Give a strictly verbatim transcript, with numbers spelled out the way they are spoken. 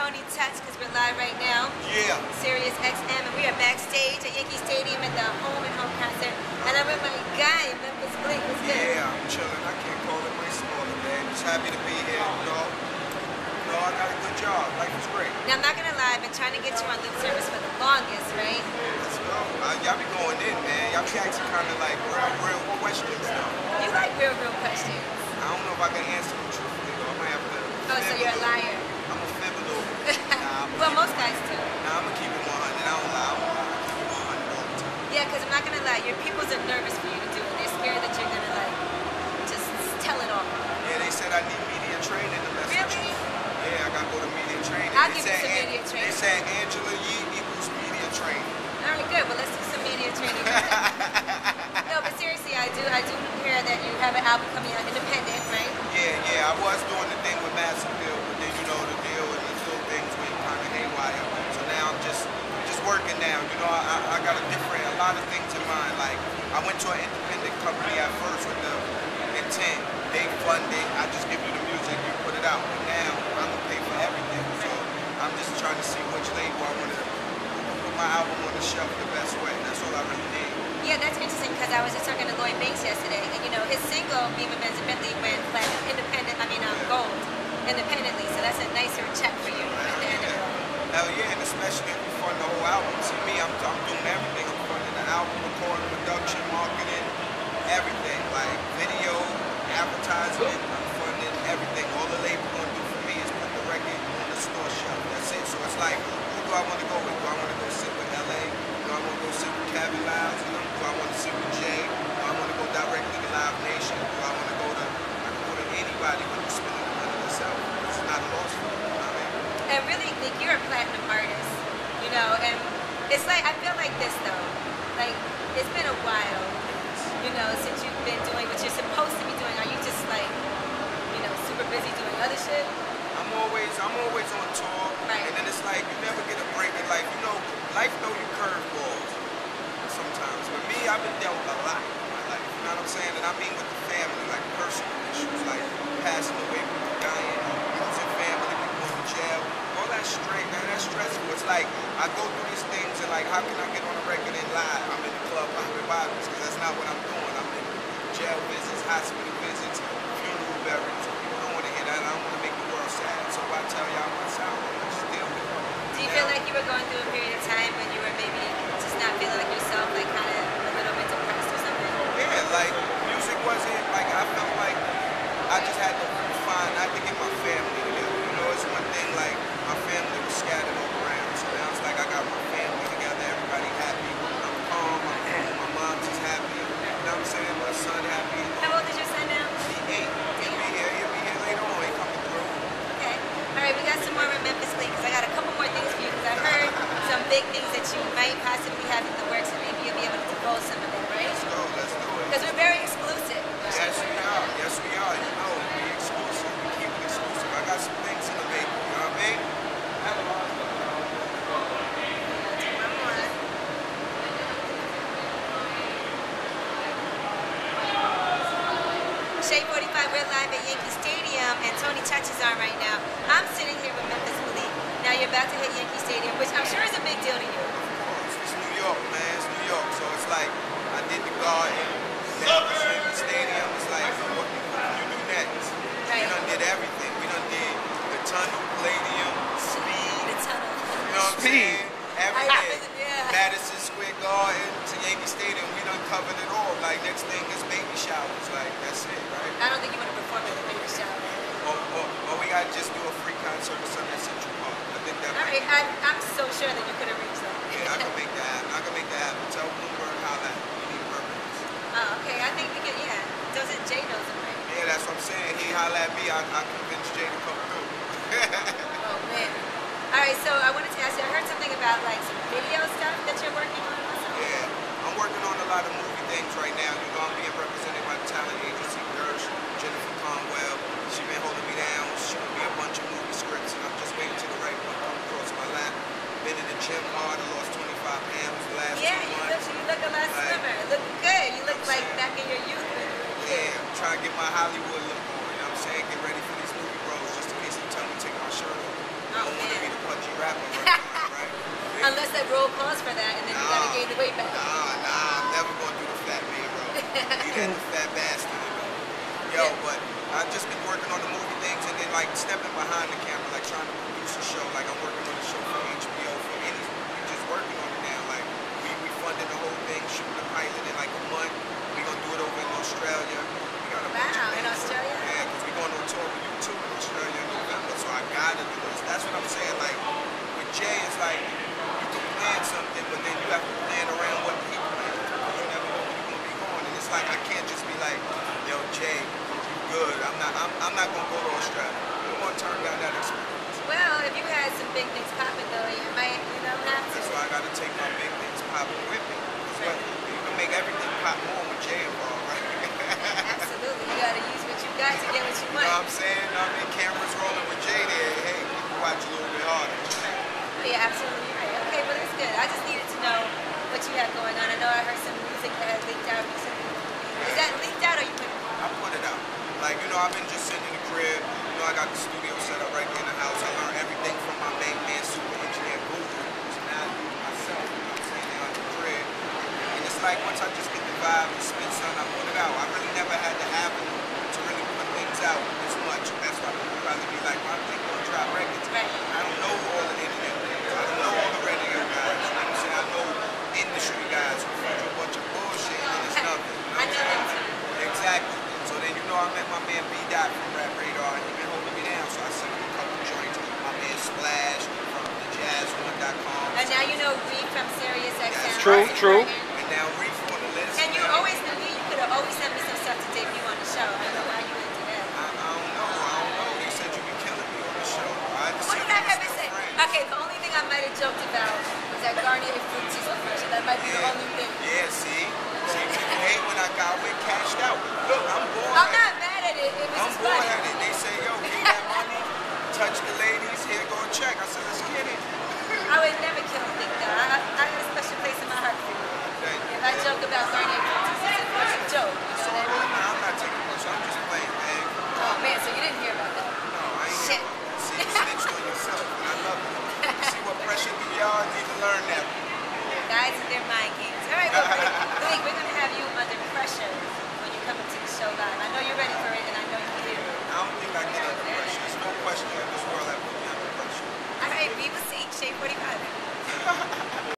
Tony Touch, because we're live right now. Yeah. Sirius X M, and we are backstage at Yankee Stadium at the home and home concert. And I'm with my guy, Memphis Bleek. What's good? Yeah, I'm chilling. I can't call it my smaller, man. Just happy to be here, you know. You know, I got a good job. Life is great. Now, I'm not going to lie, I've been trying to get you on lip service for the longest, right? Let's go. Uh, y'all be going in, man. Y'all be asking kind of like real, real questions now. You like real, real questions. I don't know if I can answer them truthfully, though. I might have to. Oh, so you're a liar. I'm a fib a little bit. Nah, well, most guys do. Nah, I'm going to keep it one hundred. I don't lie. I'm going to keep it one hundred all the time. Yeah, because I'm not going to lie. Your peoples are nervous for you to do it. They're scared that you're going to, like, just tell it all. Yeah, they said I need media training to mess with you. Really? Yeah, I got to go to media training. I'll they give you some media training. They said Angela Yee equals media training. All right, good. Well, let's do some media training. No, but seriously, I do I do hear that you have an album coming out independent, right? Yeah, yeah. I was doing the thing with Massive Deal, but then you know the deal and the little things went kind of haywire. So now I'm just just working now. You know, I, I got a different, a lot of things in mind. Like I went to an independent company at first with the intent. They fund it. I just give you the music, you put it out. But now I'm gonna pay for everything. So I'm just trying to see which label I want to put my album on the shelf the best way. That's all I really need. Yeah, that's interesting because I was just talking to Lloyd Banks yesterday, and you know his single "Beamer Benz Bentley" went platinum, independent. I mean, um, gold, independently. So that's a nicer check for you at the end of it. Hell yeah, and especially if you fund the whole album. See me, I'm, I'm doing everything. I'm funding the album, recording, production, marketing, everything. Like video, advertisement, I'm funding everything. All the label gonna do for me is put the record on the store shelf. That's it. So it's like, who do I want to go with? Do I want to go sit with L A? Do I want to go sit with Kevin Lyles? You know? Do I want to sit with Jay? Do I want to go directly to Live Nation? Do I want to go to, I can go to anybody when you're spending the money yourself. It's not a loss for me. You know what I mean? And really, like, you're a platinum artist, you know, and it's like, I feel like this though, like, it's been a while, you know, since you've been doing what you're supposed to be doing. Are you just like, you know, super busy doing other shit? I'm always, I'm always on tour, right. And then it's like, you never get a break in life. You know, life throw you curveballs sometimes. But me, I've been dealt with a lot in my life, you know what I'm saying? And I mean with the family, like personal issues, like passing away, people dying, losing family, people going to jail, all that straight, man, that's stressful. It's like, I go through these things and like, how can I get on the record and live? I'm in the club, popping bottles, because that's not what I'm doing. I'm in jail visits, hospital visits, funeral burials. People don't want to hear that. I don't want to make the world sad. So I tell y'all my sound, just deal with it. Do you feel like you were going through a period of time when you were maybe just not feeling like yourself, like kind of a little bit depressed or something? Yeah, like music wasn't, like I felt like I just had to find, I had to get my family together. You know, it's one thing, like my family was scattered all around. So now it's like I got my family together, everybody happy. I'm calm, I'm cool, my mom's just happy. You know what I'm saying? My son happy. How old is your son now? He eight. He'll be here, he'll be here later on. He coming through. Okay. All right, we got some more with Memphis Bleek because I got a couple more things for you because I heard some big things that you might possibly have in the works and maybe you'll be able to divulge some of them, right? Let's go, let's do it. Because we're very exclusive. Yes, we are. Yes, we are. You know, we exclusive. We keep it exclusive. I got some things in the baby. You know what I mean? Shade forty-five, we're live at Yankee Stadium, and Tony Touch is on right now. I'm sitting here with Memphis Bleek. Now you're about to hit Yankee Stadium, which I'm sure is a big deal to you. Of course. It's New York, man. It's New York. So it's like, I did the Garden, now it's Yankee Stadium. It's like, what, what can you do next? Right. We done did everything. We done did the Tunnel, Palladium, Speed. The Tunnel. You know what I'm saying? Everything. Yeah. Madison Square Garden to Yankee Stadium, we done covered it all. Like, next thing is baby showers. Like, that's it, right? I don't think you want to perform at the baby shower. Or, or, or we gotta just do a free concert or something at Central Park. I think that All right, I, I'm so sure that you could have reached that. Yeah, I can make that happen. I can make that happen. Tell Bloomberg how that we need purpose. Oh, okay. I think we can, yeah. Doesn't Jay knows him, right? Yeah, that's what I'm saying. He holla at me, I, I convinced Jay to come through. Oh, man. All right, so I wanted to ask you, I heard something about like some video stuff that you're working on also? Yeah, I'm working on a lot of movie things right now. You know, I'm being represented by the talent agency, Gersh, Jennifer Conwell. She's been holding me down, shooting me a bunch of movie scripts, and I'm just waiting till the right one come across my lap. Been in the gym hard, I lost twenty-five pounds the last yeah, two you months. look, you look a lot like, slimmer. Look good. You look like back in your youth. Yeah, I'm trying to get my Hollywood look on, you know what I'm saying? Get ready for these movie roles just in case they tell me to take my shirt off. Oh, man. rap I'm working on, right? Unless they roll calls for that, and then you Nah, gotta gain the weight back. Nah, nah, I'm never gonna do the fat man, bro. He had the fat bastard, you know. Yo, Yeah. but I've just been working on the movie things and then like stepping behind the camera, like trying to produce a show. Like I'm working on a show for H B O for any. We just working on it now. Like we we funded the whole thing, shooting the pilot in like a month. We gonna do it over in Australia. We got a bunch of Wow, in things. Australia? Yeah, because we going on tour with you too in Australia in November. So I gotta do this. That's what I'm saying. Like with Jay, it's like you can plan something, but then you have to plan around what he plans. You never know where you're gonna be going, and it's like I can't just be like, yo, Jay, you good. I'm not. I'm, I'm not gonna go to Australia. I'm gonna turn down that experience. Well, if you had some big things popping though, you might, you know, have to. That's why I gotta take my big things popping with me. But you can make everything pop more with Jay involved, right? Absolutely. You gotta use what you got to get what you You want. know what I'm saying? I mean, cameras rolling with Jay there. Hey, people watch a little bit harder. Oh, yeah, absolutely right. Okay, well that's good. I just needed to know what you have going on. I know I heard some music that had leaked out recently. Is that leaked out or you put it out? I put it out. Like, you know, I've been just sitting in the crib. You know, I got the studio set up right there in the house. I learned everything from my main man, super engineer, Boozer. So now I do it myself. You know what I'm saying? Now in the crib. And it's like, once I just get the vibe and spit something, I put it out. I really never had the avenue to really put things out as much. That's why people probably be like, why don't they go drop records? Right. I don't know all the internet. I don't know all the radio guys. You know what I'm saying? I know industry guys who feed you a bunch of bullshit and it's nothing. You know I what know I'm them saying? too. Exactly. So then you know I met my man B Dot from Rap Radar and he been holding me down. So I sent him a couple joints. My man Splash from the jazz one dot com. And now you know Reed from Sirius X M. That's True, right. true. And now Reef on the list. And you always knew me. You could have always sent me some stuff to debut on the show. I don't know why you didn't do that. I, I don't know. I don't know. They said you be killing me on the show. I had to What see did I we ever still say? friends. Okay, the only thing I might have joked about was that Garnier fruit juice commercial. That might be the Yeah. only thing. Yeah, see? See, people hate when I got with cashed out. Look, I'm born. I'm not mad at it. It was I'm just born funny.